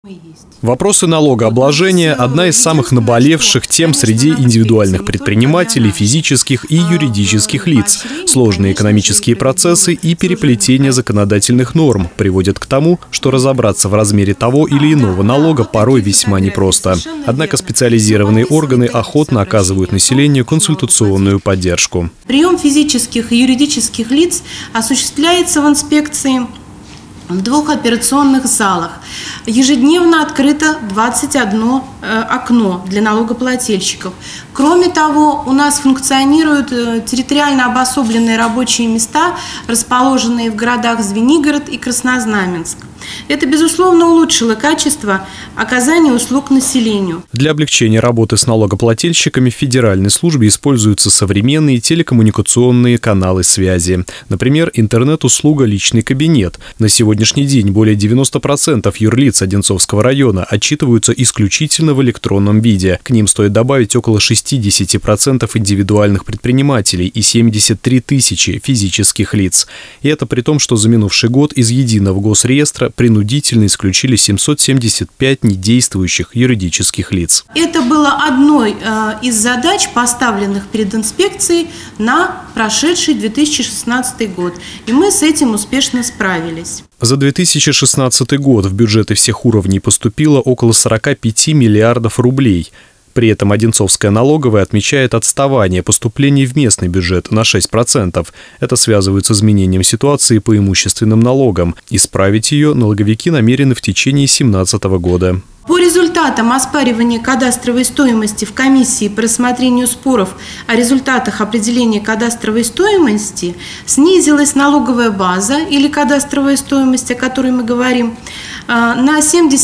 Вопросы налогообложения – одна из самых наболевших тем среди индивидуальных предпринимателей, физических и юридических лиц. Сложные экономические процессы и переплетение законодательных норм приводят к тому, что разобраться в размере того или иного налога порой весьма непросто. Однако специализированные органы охотно оказывают населению консультационную поддержку. Прием физических и юридических лиц осуществляется в инспекции в 2 операционных залах. Ежедневно открыто 21 окно для налогоплательщиков. Кроме того, у нас функционируют территориально обособленные рабочие места, расположенные в городах Звенигород и Краснознаменск. Это, безусловно, улучшило качество оказания услуг населению. Для облегчения работы с налогоплательщиками в федеральной службе используются современные телекоммуникационные каналы связи. Например, интернет-услуга «Личный кабинет». На сегодняшний день более 90% юрлиц Одинцовского района отчитываются исключительно в электронном виде. К ним стоит добавить около 60% индивидуальных предпринимателей и 73 тысячи физических лиц. И это при том, что за минувший год из единого госреестра принудительно исключили 775 недействующих юридических лиц. Это было одной из задач, поставленных перед инспекцией на прошедший 2016 год. И мы с этим успешно справились. За 2016 год в бюджеты всех уровней поступило около 45 миллиардов рублей. При этом Одинцовская налоговая отмечает отставание поступлений в местный бюджет на 6%. Это связывает с изменением ситуации по имущественным налогам. Исправить ее налоговики намерены в течение 2017 года. По результатам оспаривания кадастровой стоимости в комиссии по рассмотрению споров о результатах определения кадастровой стоимости снизилась налоговая база или кадастровая стоимость, о которой мы говорим, на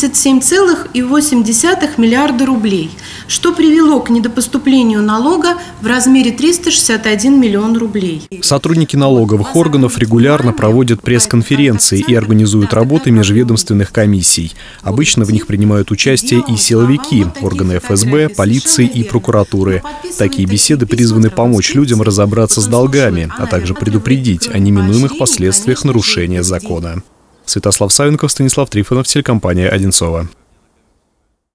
77,8 миллиарда рублей, что привело к недопоступлению налога в размере 361 миллион рублей. Сотрудники налоговых органов регулярно проводят пресс-конференции и организуют работы межведомственных комиссий. Обычно в них принимают участие и силовики, органы ФСБ, полиции и прокуратуры. Такие беседы призваны помочь людям разобраться с долгами, а также предупредить о неминуемых последствиях нарушения закона. Святослав Савенков, Станислав Трифонов, телекомпания «Одинцова».